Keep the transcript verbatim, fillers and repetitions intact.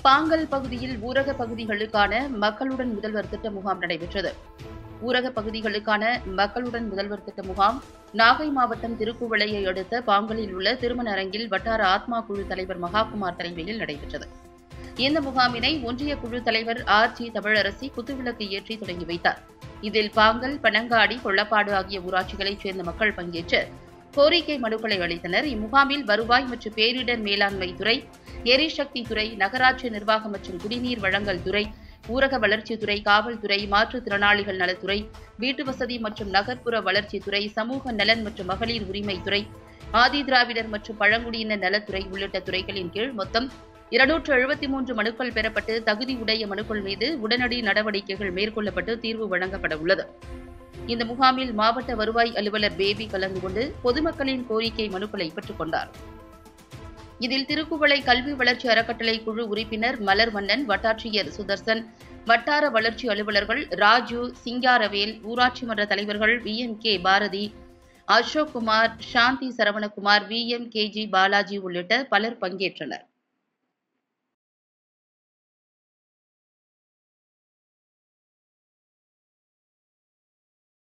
பாங்கல் பகுதியில் ஊரக பகுதிகளுக்கான மக்களுடன் முதல்வர் திட்ட முகாம் நடைபெற்றது. ஊரக பகுதிகளுக்கான மக்களுடன் முதல்வர் திட்ட முகாம் நாகை மாவட்டம் திருக்குவளையை அடுத்த பாங்கலில் உள்ள திருமண அரங்கில் வட்டார ஆத்மா குழு தலைவர் மகாகுமார் தலைமையில் நடைபெற்றது. இந்த முகாமினை ஒன்றிய குழு தலைவர் ஆர் ஜி தமிழரசி குத்துவிளக்கு ஏற்றி தொடங்கி வைத்தார். இதில் பாங்கல், பனங்காடி, கொள்ளப்பாடு ஆகிய ஊராட்சிகளைச் சேர்ந்த மக்கள் பங்கேற்று கோரிக்கை மனுக்களை அளித்தனர். இம்முகாமில் வருவாய் மற்றும் பேரிடர் மேலாண்மை துறை, எரிசக்தி துறை, நகராட்சி நிர்வாகம் மற்றும் குடிநீர் வழங்கல் துறை, ஊரக வளர்ச்சித்துறை, காவல்துறை, மாற்றுத்திறனாளிகள் நலத்துறை, வீட்டு வசதி மற்றும் நகர்ப்புற வளர்ச்சித்துறை, சமூக நலன் மற்றும் மகளிர் உரிமைத்துறை, ஆதி திராவிடர் மற்றும் பழங்குடியினர் நலத்துறை உள்ளிட்ட துறைகளின் கீழ் மொத்தம் இருநூற்று எழுபத்தி மூன்று மனுக்கள் பெறப்பட்டு தகுதியுடைய மனுக்கள் மீது உடனடி நடவடிக்கைகள் மேற்கொள்ளப்பட்டு தீர்வு வழங்கப்பட உள்ளது. இந்த முகாமில் மாவட்ட வருவாய் அலுவலர் பேபி கலந்து கொண்டு பொதுமக்களின் கோரிக்கை மனுக்களை பெற்றுக் கொண்டார். இதில் திருக்குவளை கல்வி வளர்ச்சி அறக்கட்டளை குழு உறுப்பினர் மலர்வண்ணன், வட்டாட்சியர் சுதர்சன், வட்டார வளர்ச்சி அலுவலர்கள் ராஜு, சிங்காரவேல், ஊராட்சி மன்ற தலைவர்கள் V M K Bharathi, Ashok Kumar, Shanthi Saravanakumar, V M K G Balaji உள்ளிட்ட பலர் பங்கேற்றனர்.